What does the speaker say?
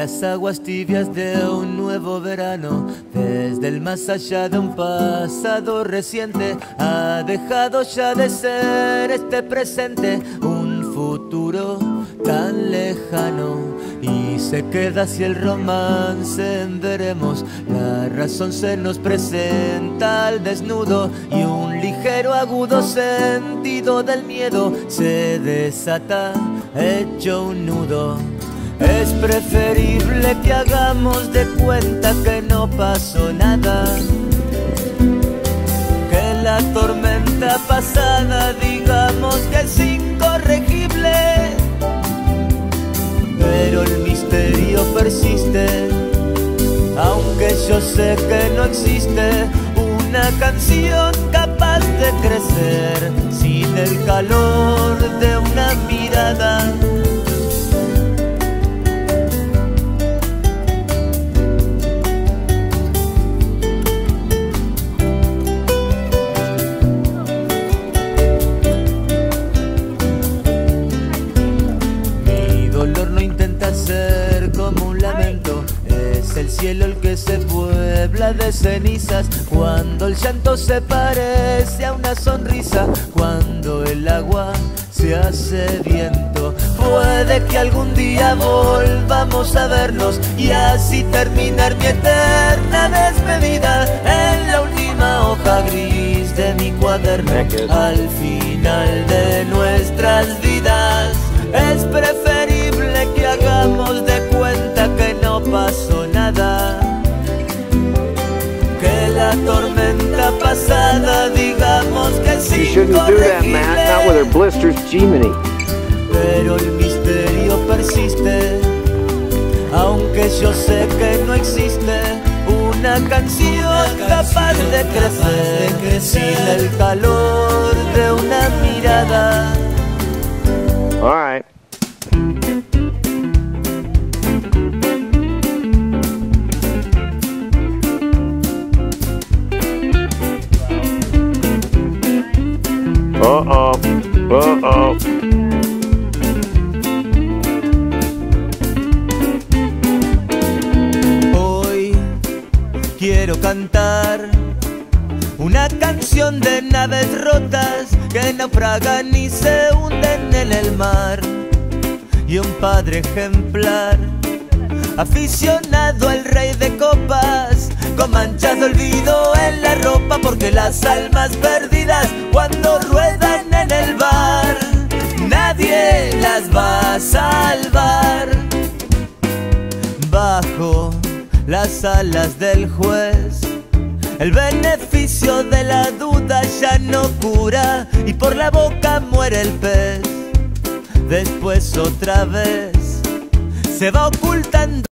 las aguas tibias de un nuevo verano, desde el más allá de un pasado reciente, ha dejado ya de ser este presente un futuro tan lejano, y se queda si el romance en veremos. La razón se nos presenta al desnudo, y un ligero agudo sentido del miedo se desata hecho un nudo. Es preferible que hagamos de cuenta que no pasó nada, que la tormenta pasada digamos que es incorregible, pero el misterio persiste, aunque yo sé que no existe una canción capaz de crecer sin el calor de una mirada. Ser como un lamento, es el cielo el que se puebla de cenizas, cuando el llanto se parece a una sonrisa, cuando el agua se hace viento. Puede que algún día volvamos a vernos y así terminar mi eterna despedida en la última hoja gris de mi cuaderno, al final de nuestras vidas. Es preferible que hagamos de cuenta que no pasó nada, que la tormenta pasada digamos que es incorregible, pero el misterio persiste, aunque yo sé que no existe una canción capaz de crecer sin el calor de una mirada. All right. Uh-oh. Uh-oh. Hoy quiero cantar una canción de naves rotas que naufragan y se hunden en el mar, y un padre ejemplar, aficionado al rey de copas, con manchas de olvido en la ropa, porque las almas perdidas cuando ruedan en el bar, nadie las va a salvar. Bajo las alas del juez, el beneficio de la duda ya no cura, y por la boca muere el pez. Después otra vez se va ocultando.